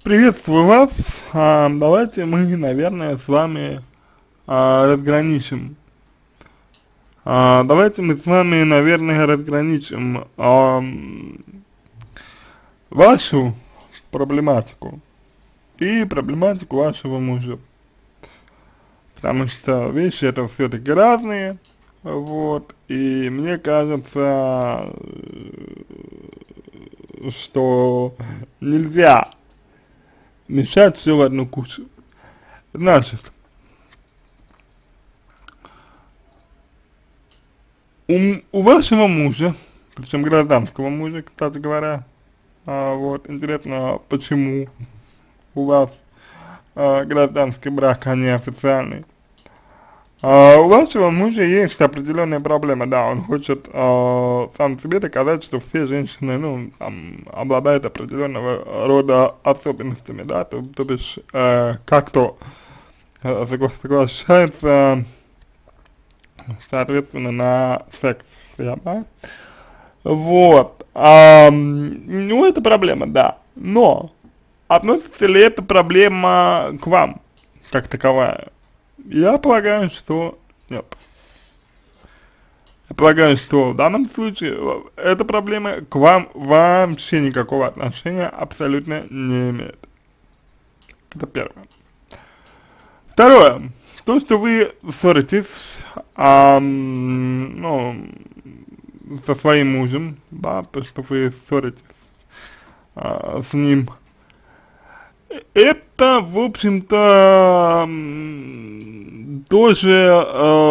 Приветствую вас. Давайте мы, наверное, с вами разграничим. Давайте мы с вами, наверное, разграничим вашу проблематику и проблематику вашего мужа. Потому что вещи это все-таки разные. Вот. И мне кажется, что нельзя мешать все в одну кучу. Значит, у вашего мужа, причем гражданского мужа, кстати говоря, вот, интересно, почему у вас гражданский брак, а не официальный. У вашего мужа есть определенная проблема, да, он хочет сам себе доказать, что все женщины, ну, там, обладают определенного рода особенностями, да, то бишь, как-то соглашается, соответственно, на секс, да. Вот, ну, это проблема, да, но относится ли эта проблема к вам, как таковая? Я полагаю, что нет. Я полагаю, что в данном случае эта проблема к вам вообще никакого отношения абсолютно не имеет. Это первое. Второе. То, что вы ссоритесь, ну, со своим мужем, да, то, что вы ссоритесь с ним, это, в общем-то, тоже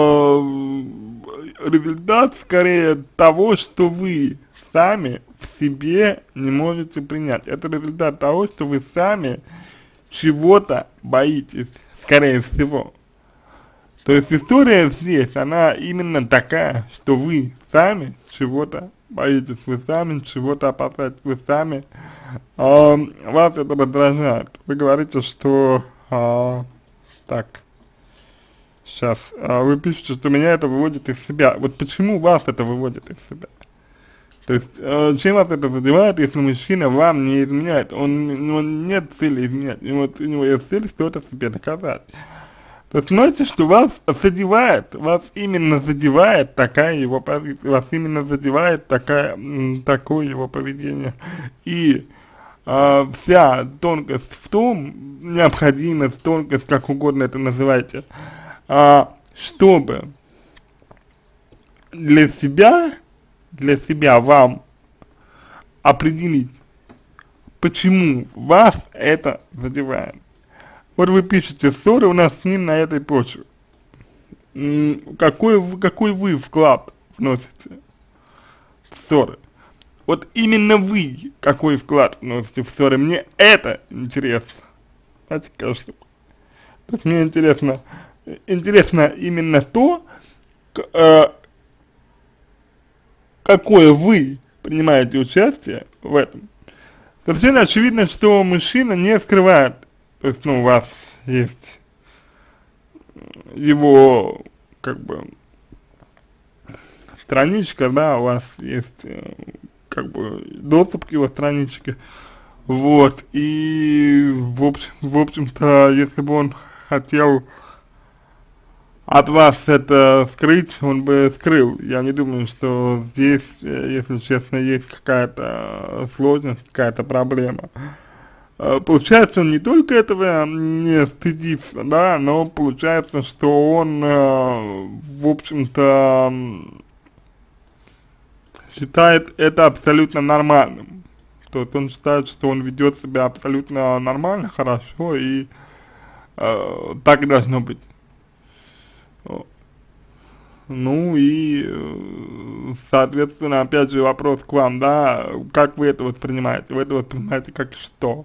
результат скорее того, что вы сами в себе не можете принять. Это результат того, что вы сами чего-то боитесь, скорее всего. То есть история здесь, она именно такая, что вы сами чего-то боитесь, вы сами чего-то опасаетесь, вы сами вас это раздражает. Вы говорите, что так, сейчас, вы пишете, что меня это выводит из себя. Вот почему вас это выводит из себя? То есть, чем вас это задевает, если мужчина вам не изменяет? У него нет цели изменять, у него есть цель что-то себе доказать. То есть, знаете, что вас задевает, вас именно задевает такая его позиция, вас именно задевает такое его поведение. И вся тонкость в том, необходимость, тонкость, как угодно это называйте, чтобы для себя вам определить, почему вас это задевает. Вот вы пишете, ссоры у нас с ним на этой почве. Какой вы вклад вносите в ссоры? Вот именно вы какой вклад вносите в ссоры? Мне это интересно. Знаете, конечно. То есть мне интересно именно то, какое вы принимаете участие в этом. Совершенно очевидно, что мужчина не скрывает. То есть, ну, у вас есть его, как бы, страничка, да, у вас есть, как бы, доступ к его страничке, вот, и, в общем-то, если бы он хотел от вас это скрыть, он бы скрыл. Я не думаю, что здесь, если честно, есть какая-то сложность, какая-то проблема. Получается, он не только этого не стыдится, да, но получается, что он, в общем-то, считает это абсолютно нормальным. То есть он считает, что он ведет себя абсолютно нормально, хорошо, и так и должно быть. Ну и, соответственно, опять же вопрос к вам, да, как вы это воспринимаете? Вы это воспринимаете как что?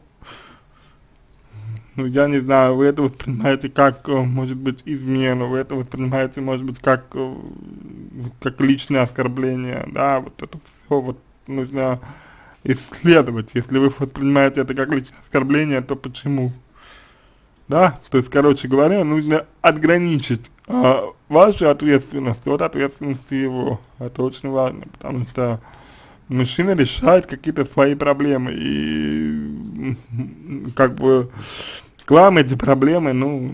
Ну, я не знаю, вы это воспринимаете как, может быть, измену, вы это воспринимаете, может быть, как личное оскорбление, да, вот это все вот нужно исследовать. Если вы воспринимаете это как личное оскорбление, то почему? Да, то есть, короче говоря, нужно отграничить вашу ответственность от ответственности его. Это очень важно, потому что мужчина решает какие-то свои проблемы, и как бы к вам эти проблемы, ну,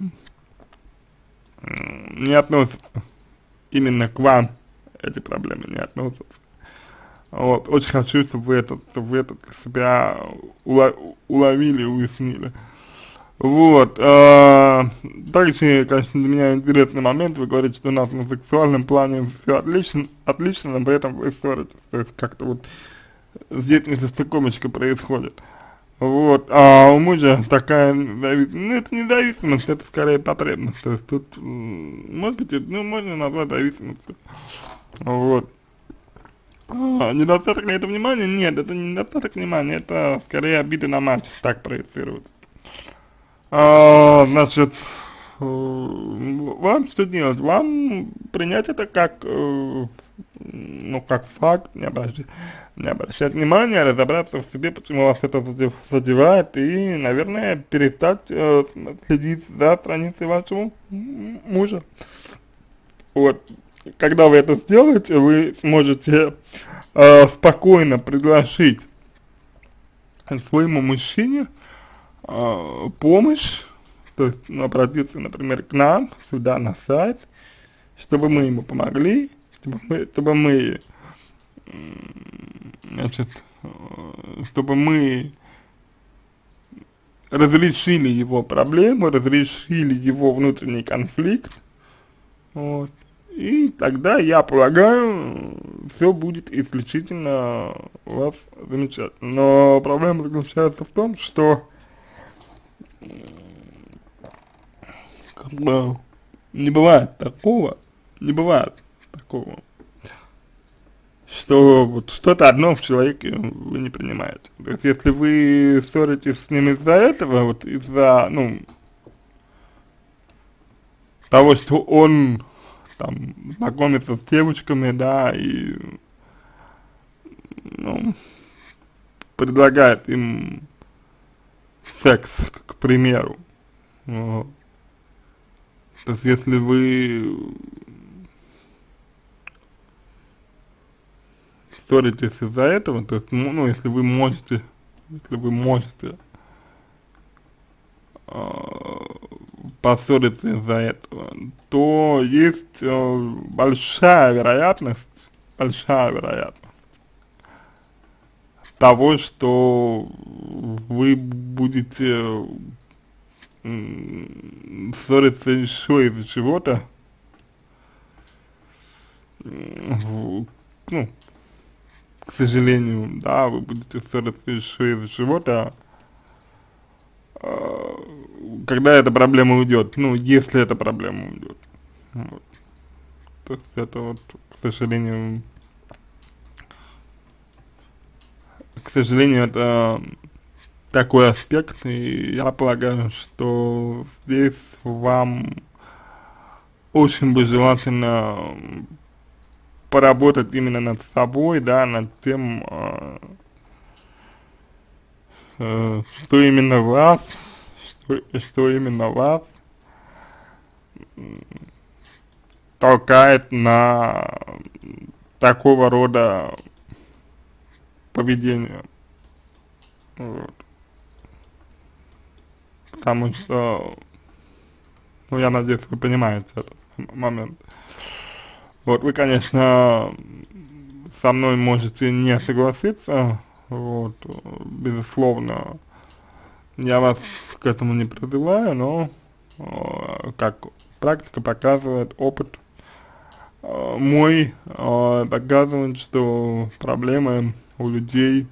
не относятся, именно к вам эти проблемы не относятся. Вот, очень хочу, чтобы вы это для себя уловили, уяснили. Вот, также, конечно, для меня интересный момент, вы говорите, что у нас на сексуальном плане все отлично, но при этом вы ссоритесь, то есть как-то вот здесь несостыковочка происходит. Вот, а у мужа такая зависимость, ну это не зависимость, это скорее потребность, то есть тут, может быть, ну можно назвать зависимостью. Вот. Недостаток на это внимания? Нет, это не недостаток внимания, это скорее обида на мать, так проецируется. Значит, вам что делать? Вам принять это как, ну, как факт, не обращать внимания, разобраться в себе, почему вас это задевает, и, наверное, перестать следить за страницей вашего мужа. Вот. Когда вы это сделаете, вы сможете спокойно предложить своему мужчине помощь, то есть, ну, обратиться, например, к нам, сюда, на сайт, чтобы мы ему помогли, чтобы мы значит, чтобы мы разрешили его проблему, разрешили его внутренний конфликт, вот. И тогда, я полагаю, все будет исключительно у вас замечательно. Но проблема заключается в том, что как бы не бывает такого, что вот что-то одно в человеке вы не принимаете. То есть, если вы ссоритесь с ним из-за этого, вот из-за, ну, того, что он там знакомится с девочками, да, и, ну, предлагает им секс, к примеру. Вот. То есть, если вы ссоритесь из-за этого, то есть, ну, если вы можете поссориться из-за этого, то есть большая вероятность того, что вы будете ссориться еще из-за чего-то, ну, к сожалению, да, вы будете ссориться еще из-за чего-то, когда эта проблема уйдет, ну, если эта проблема уйдет. Вот. То есть это вот, к сожалению, это такой аспект, и я полагаю, что здесь вам очень бы желательно поработать именно над собой, да, над тем, что именно вас, что именно вас толкает на такого рода поведение. Вот. Потому что, ну, я надеюсь, вы понимаете этот момент. Вот, вы, конечно, со мной можете не согласиться, вот, безусловно, я вас к этому не призываю, но, как практика показывает, опыт мой показывает, что проблемы у людей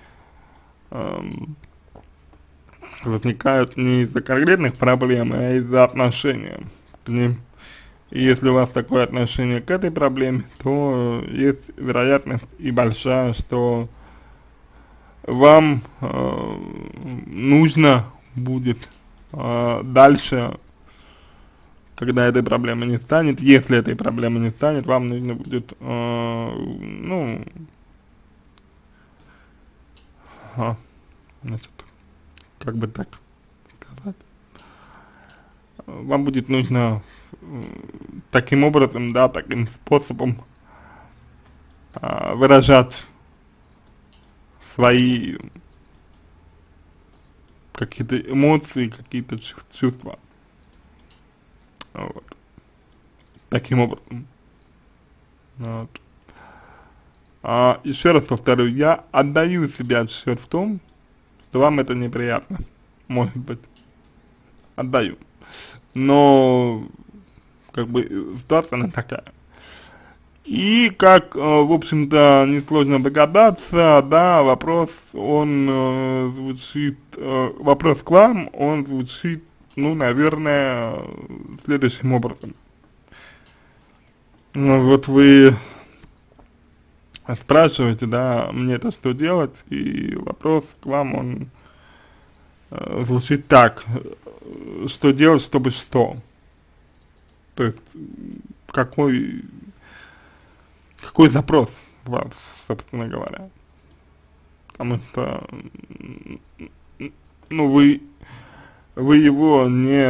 возникают не из-за конкретных проблем, а из-за отношения к ним. И если у вас такое отношение к этой проблеме, то есть вероятность и большая, что вам нужно будет дальше, когда этой проблемы не станет, если этой проблемы не станет, вам нужно будет, ну, значит, как бы так сказать, вам будет нужно таким образом, да, таким способом выражать свои какие-то эмоции, какие-то чувства. Вот. Таким образом. Вот. Еще раз повторю, я отдаю себе отчет в том, что вам это неприятно, может быть, отдаю. Но, как бы, ситуация она такая. И как, в общем-то, несложно догадаться, да, вопрос, он звучит, вопрос к вам, он звучит, ну, наверное, следующим образом. Ну, вот вы спрашиваете, да, мне это что делать, и вопрос к вам, он звучит так, что делать, чтобы что? То есть, какой запрос у вас, собственно говоря? Потому что, ну, вы его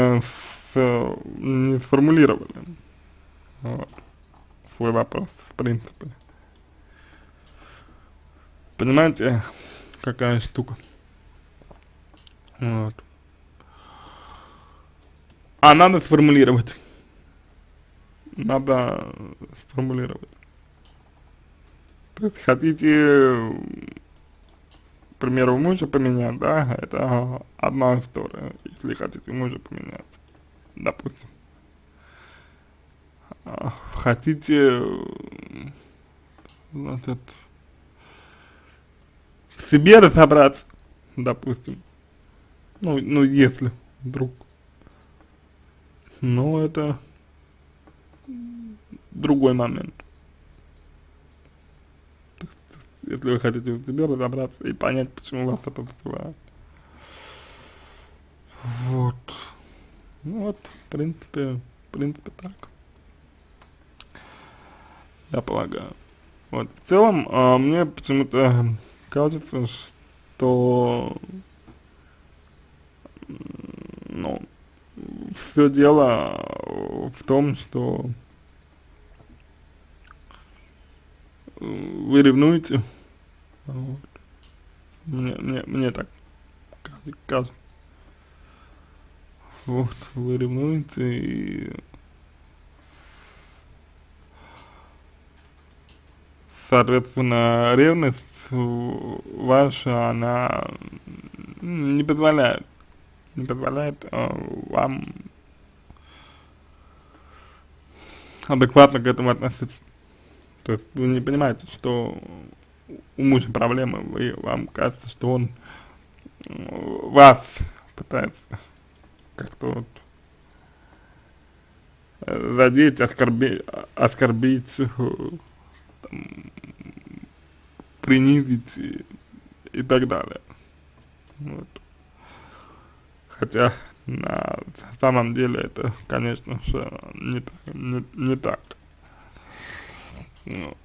не сформулировали, вот, свой вопрос, в принципе. Понимаете, какая штука? Вот. А надо сформулировать. Надо сформулировать. То есть хотите, к примеру, мужа поменять, да, это одна история, если хотите мужа поменять, допустим. Хотите, значит, в себе разобраться, допустим, ну если вдруг, но это другой момент. Если вы хотите в себе разобраться и понять, почему вас это вызывает. Вот. Ну вот, в принципе так, я полагаю. Вот, в целом, мне почему-то кажется, что, ну, все дело в том, что вы ревнуете, вот. Мне так кажется. Вот, вы ревнуете, и соответственно ревность ваша, она не позволяет вам адекватно к этому относиться. То есть вы не понимаете, что у мужа проблемы, вам кажется, что он вас пытается как-то вот задеть, оскорбить, там, принизить и так далее. Вот. Хотя на самом деле это, конечно же, не так. Ну.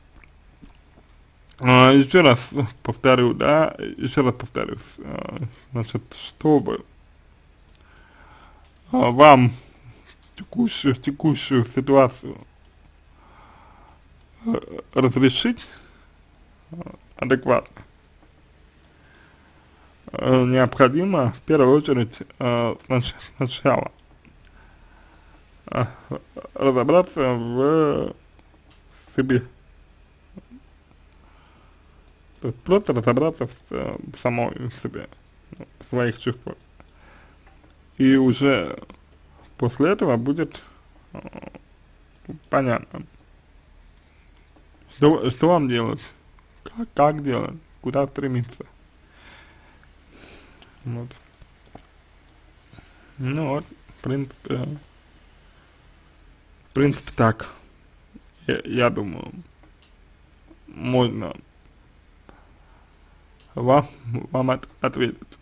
Еще раз повторю, да, повторюсь, значит, чтобы вам текущую ситуацию разрешить адекватно, необходимо в первую очередь сначала разобраться в себе. То есть просто разобраться в самой себе, в своих чувствах. И уже после этого будет понятно, что вам делать, как делать, куда стремиться. Вот. Ну вот, в принципе так, я думаю, можно вам ответить.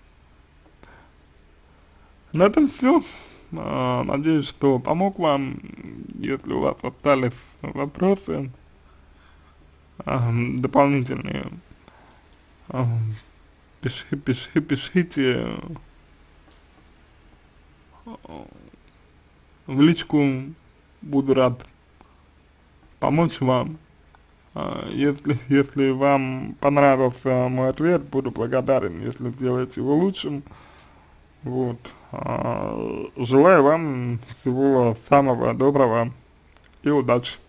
На этом все. Надеюсь, что помог вам. Если у вас остались вопросы дополнительные, пишите в личку, буду рад помочь вам Если вам понравился мой ответ, буду благодарен, если сделаете его лучшим. Вот. Желаю вам всего самого доброго и удачи.